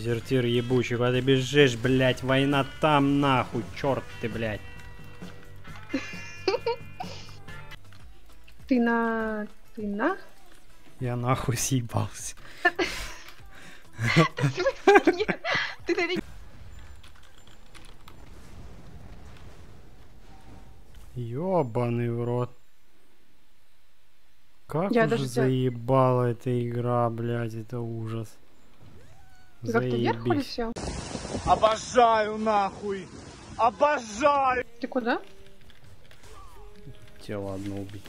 Дезертир ебучий, куда ты бежишь, блядь, война там нахуй, черт ты, блядь. Ты на... Я нахуй съебался. Ты на... Ёбаный в рот. Как Я уже даже заебала эта игра, блядь, это ужас. Ты как-то вверх Заебись. все? Обожаю нахуй! Обожаю! Ты куда? Тело одно убить.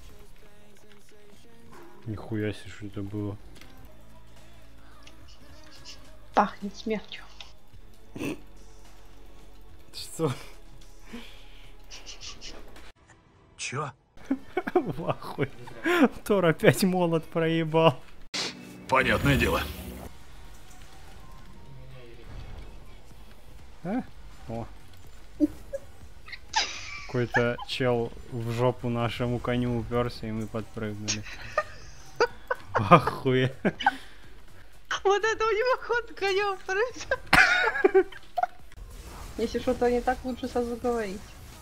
Нихуя себе, что это было. Пахнет смертью. Что? Чё? В ахуе. Тор опять молот проебал. Понятное дело. А? О. Какой-то чел в жопу нашему коню уперся, и мы подпрыгнули. В ахуе. Вот это у него ход конем просто. Если что-то не так, лучше сразу говорить.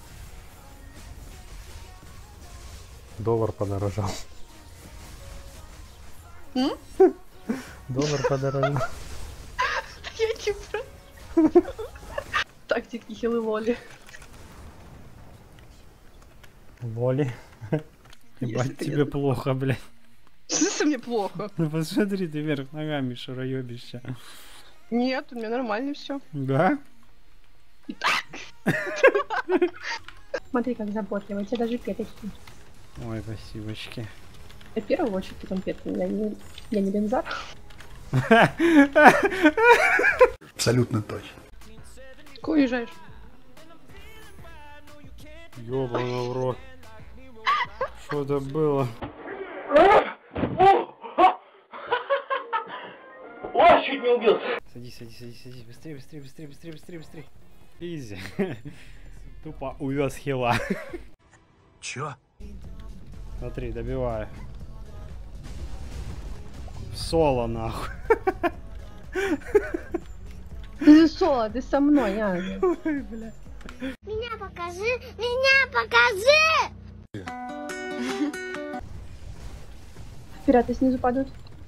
Доллар подорожал. М? Доллар подорожал. Я типа... Тактики хилы воли. Воли. Ебать, ты тебе не- плохо, блядь. Что мне плохо? Ну посмотри, ты вверх ногами шароёбишься. Нет, у меня нормально все. Да? Смотри, как заботливо, у тебя даже петочки. Ой, спасибочки. Я в первую очередь, потом петки. Я не бензар. Абсолютно точно. Куда уезжаешь? Ёбаный в рот. Что это было? Ой, чуть не убился. Садись, садись, садись, садись. Быстрее, быстрее, быстрее, быстрее, быстрее, быстрее. Изи. Тупо увез хила. Чё? Смотри, добиваю. Соло нахуй. Ты же соло, ты со мной, я. Ой, бля. Меня покажи! Меня покажи! Пираты снизу падают.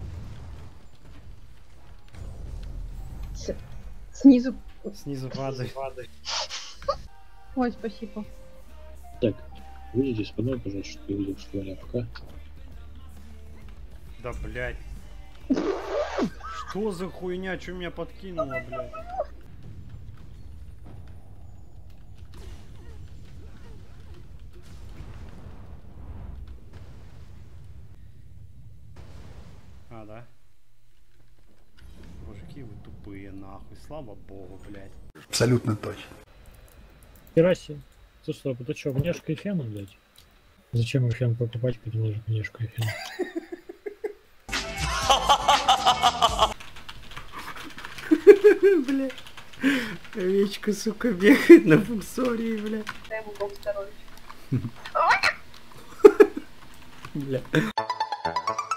Снизу. Снизу падай. Ой, спасибо. Так, выйдите с мной, пожалуйста, чтобы я видел, что я пока. Да, блядь. Что за хуйня? Чё меня подкинуло, блядь? А, да? Мужики, вы тупые, нахуй. Слава богу, блядь. Абсолютно точно. Хераси. Ты что, это что, внешка и фену, блядь? Зачем мне фен покупать, когда можно внешку и фен? Бля. Овечка, сука, бегает на фуксории, бля. Дай ему бог здоровья. Бля.